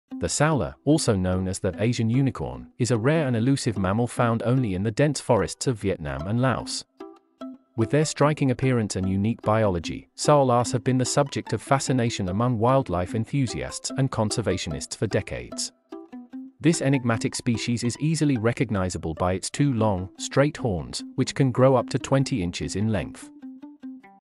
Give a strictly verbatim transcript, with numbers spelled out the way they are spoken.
The Saola, also known as the Asian unicorn, is a rare and elusive mammal found only in the dense forests of Vietnam and Laos. With their striking appearance and unique biology, Saolas have been the subject of fascination among wildlife enthusiasts and conservationists for decades. This enigmatic species is easily recognizable by its two long, straight horns, which can grow up to twenty inches in length.